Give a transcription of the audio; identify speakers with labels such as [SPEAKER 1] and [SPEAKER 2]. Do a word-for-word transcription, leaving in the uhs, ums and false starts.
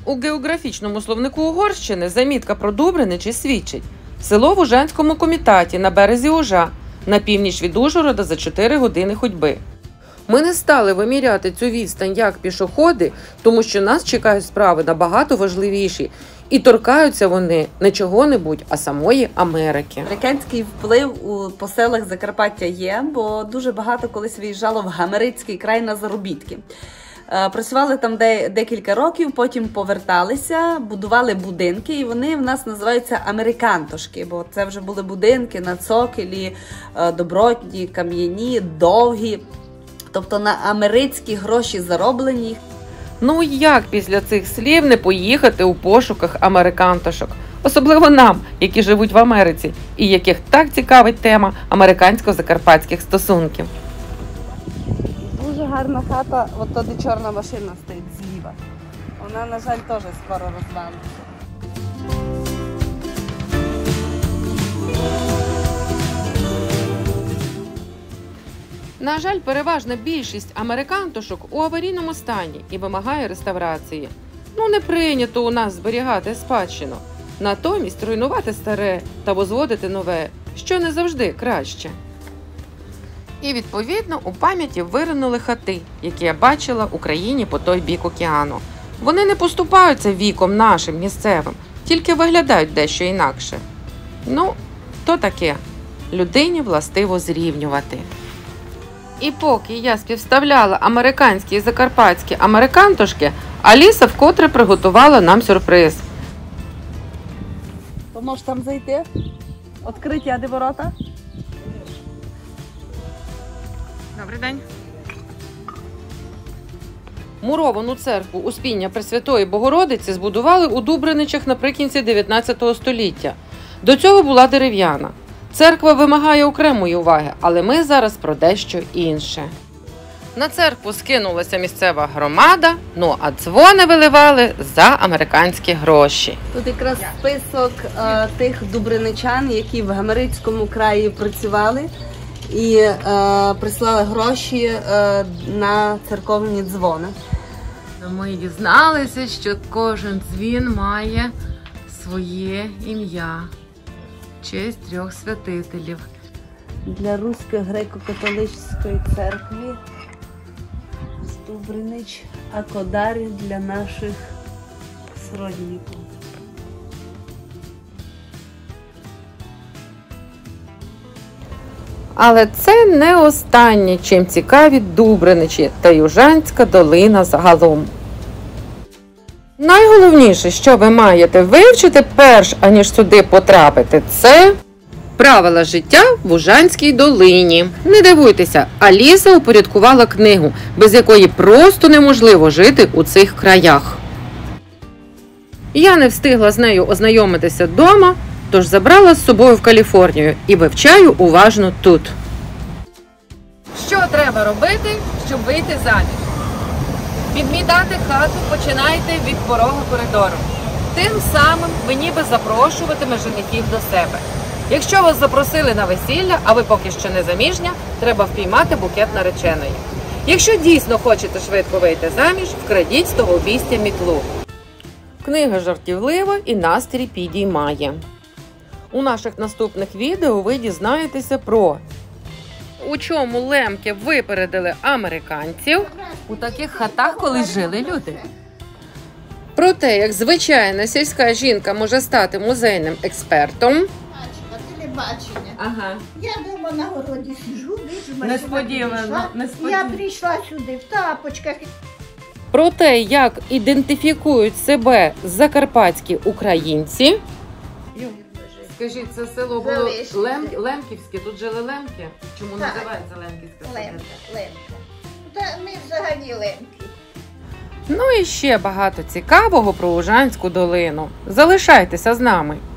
[SPEAKER 1] У географічному словнику Угорщини замітка про Дубриничі свідчить: село в Ужанському комітаті на березі Ужа, на північ від Ужгорода за чотири години ходьби. Ми не стали виміряти цю відстань як пішоходи, тому що нас чекають справи набагато важливіші. І торкаються вони не чого-небудь, а самої Америки.
[SPEAKER 2] Американський вплив у по селах Закарпаття є, бо дуже багато колись виїжджало в Гамерицький край на заробітки. Працювали там де, декілька років, потім поверталися, будували будинки, і вони в нас називаються американтошки, бо це вже були будинки на цоколі, добротні, кам'яні, довгі, тобто на американські гроші зароблені.
[SPEAKER 1] Ну як після цих слів не поїхати у пошуках американтошок? Особливо нам, які живуть в Америці, і яких так цікавить тема американсько-закарпатських стосунків.
[SPEAKER 2] Дуже гарна хата, от туди чорна машина стоїть зліва. Вона, на жаль, теж скоро розвалиться.
[SPEAKER 1] На жаль, переважна більшість американтошок у аварійному стані і вимагає реставрації. Ну, не прийнято у нас зберігати спадщину. Натомість руйнувати старе та возводити нове, що не завжди краще. І, відповідно, у пам'яті виринули хати, які я бачила в Україні по той бік океану. Вони не поступаються віком нашим місцевим, тільки виглядають дещо інакше. Ну, то таке. Людині властиво зрівнювати. І поки я співставляла американські і закарпатські американтошки, Аліса вкотре приготувала нам сюрприз.
[SPEAKER 2] То можеш там зайти? Відкриті, а де ворота?
[SPEAKER 1] Добрий день. Муровану церкву Успіння Пресвятої Богородиці збудували у Дубриничах наприкінці дев'ятнадцятого століття. До цього була дерев'яна. Церква вимагає окремої уваги, але ми зараз про дещо інше. На церкву скинулася місцева громада, ну а дзвони виливали за американські гроші.
[SPEAKER 2] Тут якраз список е, тих дубриничан, які в Гамерицькому краї працювали і е, прислали гроші е, на церковні дзвони.
[SPEAKER 1] Ми дізналися, що кожен дзвін має своє ім'я. Честь трьох святителів.
[SPEAKER 2] Для Руської греко-католицької церкви з Дубринич, а Кодарі для наших сродників.
[SPEAKER 1] Але це не останнє, чим цікаві Дубриничі та Южанська долина загалом. Найголовніше, що ви маєте вивчити перш, аніж сюди потрапити, це правила життя в Ужанській долині. Не дивуйтеся, Аліса упорядкувала книгу, без якої просто неможливо жити у цих краях. Я не встигла з нею ознайомитися вдома, тож забрала з собою в Каліфорнію і вивчаю уважно тут. Що треба робити, щоб вийти заміж? Підмітати хату починайте від порогу коридору. Тим самим ви ніби запрошуватиме женихів до себе. Якщо вас запросили на весілля, а ви поки що не заміжня, треба впіймати букет нареченої. Якщо дійсно хочете швидко вийти заміж, вкрадіть з того обійстя мітлу. Книга жартівлива і настрій підіймає. У наших наступних відео ви дізнаєтеся про у чому лемки випередили американців. У таких хатах колись жили люди. Про те, як звичайна сільська жінка може стати музейним експертом.
[SPEAKER 3] Телебачення.
[SPEAKER 1] Ага.
[SPEAKER 3] Я дома на городі сижу, вижу,
[SPEAKER 1] Несподівано, несподівано.
[SPEAKER 3] Я прийшла сюди в тапочках.
[SPEAKER 1] Про те, як ідентифікують себе закарпатські українці. Скажіть, це село було Лем... Лемківське, тут жили лемки? Чому
[SPEAKER 3] Так.
[SPEAKER 1] називається Лемківське?
[SPEAKER 3] Лемка, лемка. Та ми взагалі лемки.
[SPEAKER 1] Ну і ще багато цікавого про Ужанську долину. Залишайтеся з нами.